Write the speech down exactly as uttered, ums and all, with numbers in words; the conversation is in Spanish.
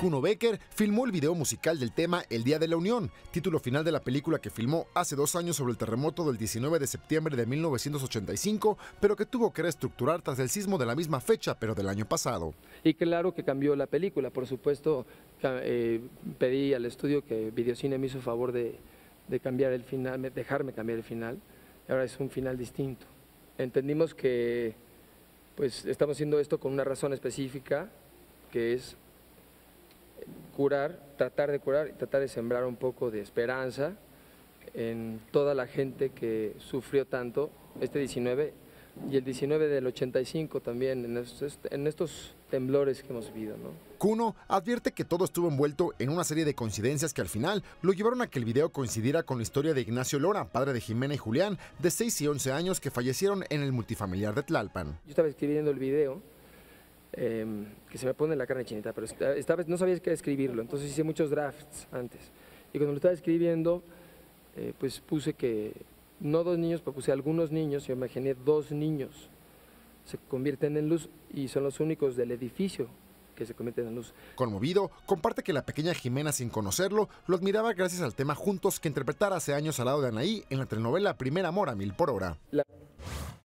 Kuno Becker filmó el video musical del tema El Día de la Unión, título final de la película que filmó hace dos años sobre el terremoto del diecinueve de septiembre de mil novecientos ochenta y cinco, pero que tuvo que reestructurar tras el sismo de la misma fecha, pero del año pasado. Y claro que cambió la película, por supuesto, eh, pedí al estudio que Videocine me hizo favor de, de cambiar el final, dejarme cambiar el final, y ahora es un final distinto. Entendimos que pues estamos haciendo esto con una razón específica, que es curar, tratar de curar y tratar de sembrar un poco de esperanza en toda la gente que sufrió tanto este diecinueve y el diecinueve del ochenta y cinco también, en estos, en estos temblores que hemos vivido, ¿no? Kuno advierte que todo estuvo envuelto en una serie de coincidencias que al final lo llevaron a que el video coincidiera con la historia de Ignacio Lora, padre de Jimena y Julián, de seis y once años, que fallecieron en el multifamiliar de Tlalpan. Yo estaba escribiendo el video, eh, que se me pone la carne chinita, pero esta vez no sabía qué escribirlo, entonces hice muchos drafts antes. Y cuando lo estaba escribiendo, eh, pues puse que, no dos niños, pero puse algunos niños, yo imaginé dos niños, se convierten en luz y son los únicos del edificio que se convierten en luz. Conmovido, comparte que la pequeña Jimena, sin conocerlo, lo admiraba gracias al tema Juntos que interpretara hace años al lado de Anaí en la telenovela Primer Amor a Mil por Hora. La